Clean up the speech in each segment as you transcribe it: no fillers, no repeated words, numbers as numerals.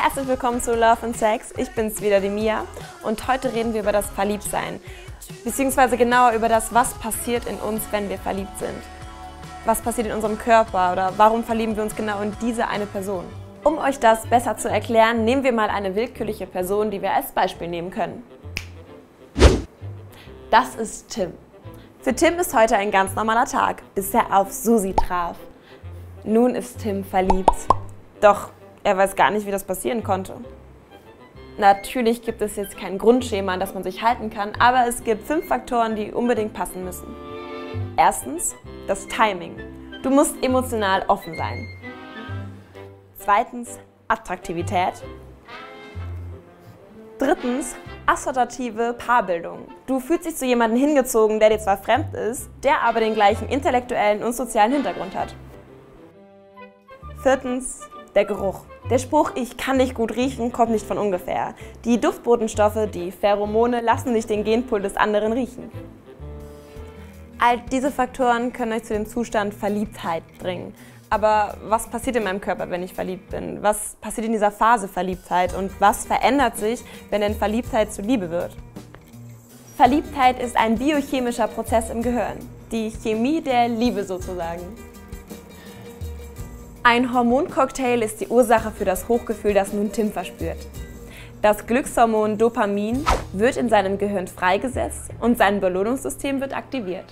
Herzlich willkommen zu Love and Sex. Ich bin's wieder, die Mia, und heute reden wir über das Verliebtsein, beziehungsweise genauer über das, was passiert in uns, wenn wir verliebt sind. Was passiert in unserem Körper oder warum verlieben wir uns genau in diese eine Person? Um euch das besser zu erklären, nehmen wir mal eine willkürliche Person, die wir als Beispiel nehmen können. Das ist Tim. Für Tim ist heute ein ganz normaler Tag, bis er auf Susi traf. Nun ist Tim verliebt. Doch er weiß gar nicht, wie das passieren konnte. Natürlich gibt es jetzt kein Grundschema, an das man sich halten kann, aber es gibt 5 Faktoren, die unbedingt passen müssen. Erstens, das Timing. Du musst emotional offen sein. Zweitens, Attraktivität. Drittens, assoziative Paarbildung. Du fühlst dich zu jemandem hingezogen, der dir zwar fremd ist, der aber den gleichen intellektuellen und sozialen Hintergrund hat. Viertens, der Geruch. Der Spruch, ich kann dich gut riechen, kommt nicht von ungefähr. Die Duftbotenstoffe, die Pheromone, lassen nicht den Genpool des anderen riechen. All diese Faktoren können euch zu dem Zustand Verliebtheit bringen. Aber was passiert in meinem Körper, wenn ich verliebt bin? Was passiert in dieser Phase Verliebtheit? Und was verändert sich, wenn denn Verliebtheit zur Liebe wird? Verliebtheit ist ein biochemischer Prozess im Gehirn. Die Chemie der Liebe sozusagen. Ein Hormoncocktail ist die Ursache für das Hochgefühl, das nun Tim verspürt. Das Glückshormon Dopamin wird in seinem Gehirn freigesetzt und sein Belohnungssystem wird aktiviert.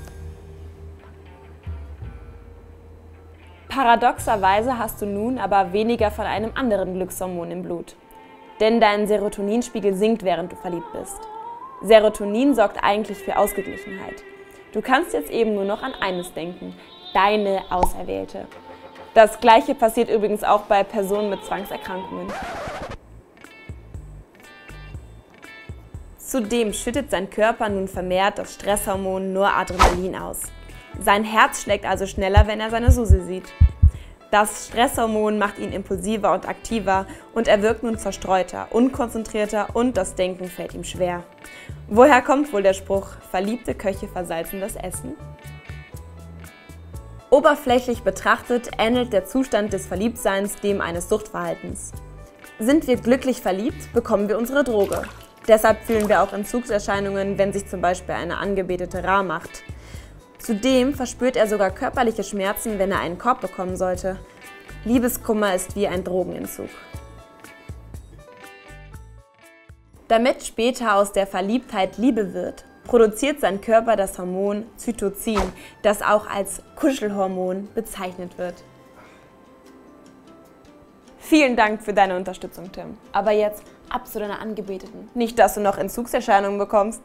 Paradoxerweise hast du nun aber weniger von einem anderen Glückshormon im Blut. Denn dein Serotoninspiegel sinkt, während du verliebt bist. Serotonin sorgt eigentlich für Ausgeglichenheit. Du kannst jetzt eben nur noch an eines denken: deine Auserwählte. Das Gleiche passiert übrigens auch bei Personen mit Zwangserkrankungen. Zudem schüttet sein Körper nun vermehrt das Stresshormon Noradrenalin aus. Sein Herz schlägt also schneller, wenn er seine Susi sieht. Das Stresshormon macht ihn impulsiver und aktiver und er wirkt nun verstreuter, unkonzentrierter und das Denken fällt ihm schwer. Woher kommt wohl der Spruch, verliebte Köche versalzen das Essen? Oberflächlich betrachtet ähnelt der Zustand des Verliebtseins dem eines Suchtverhaltens. Sind wir glücklich verliebt, bekommen wir unsere Droge. Deshalb fühlen wir auch Entzugserscheinungen, wenn sich zum Beispiel eine Angebetete rar macht. Zudem verspürt er sogar körperliche Schmerzen, wenn er einen Korb bekommen sollte. Liebeskummer ist wie ein Drogenentzug. Damit später aus der Verliebtheit Liebe wird, produziert sein Körper das Hormon Zytozin, das auch als Kuschelhormon bezeichnet wird. Vielen Dank für deine Unterstützung, Tim. Aber jetzt ab zu deiner Angebeteten. Nicht, dass du noch Entzugserscheinungen bekommst.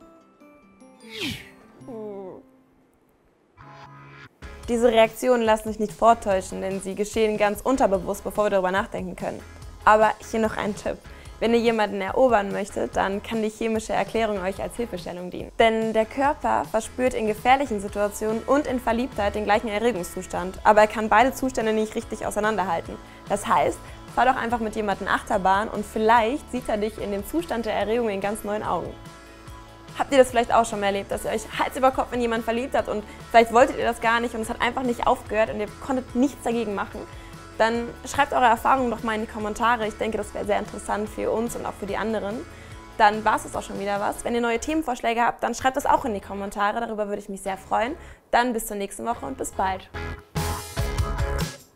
Diese Reaktionen lassen sich nicht vortäuschen, denn sie geschehen ganz unterbewusst, bevor wir darüber nachdenken können. Aber hier noch ein Tipp. Wenn ihr jemanden erobern möchtet, dann kann die chemische Erklärung euch als Hilfestellung dienen. Denn der Körper verspürt in gefährlichen Situationen und in Verliebtheit den gleichen Erregungszustand, aber er kann beide Zustände nicht richtig auseinanderhalten. Das heißt, fahr doch einfach mit jemandem Achterbahn und vielleicht sieht er dich in dem Zustand der Erregung in ganz neuen Augen. Habt ihr das vielleicht auch schon mal erlebt, dass ihr euch Hals über Kopf in jemanden verliebt habt und vielleicht wolltet ihr das gar nicht und es hat einfach nicht aufgehört und ihr konntet nichts dagegen machen? Dann schreibt eure Erfahrungen doch mal in die Kommentare. Ich denke, das wäre sehr interessant für uns und auch für die anderen. Dann war es auch schon wieder was. Wenn ihr neue Themenvorschläge habt, dann schreibt das auch in die Kommentare. Darüber würde ich mich sehr freuen. Dann bis zur nächsten Woche und bis bald.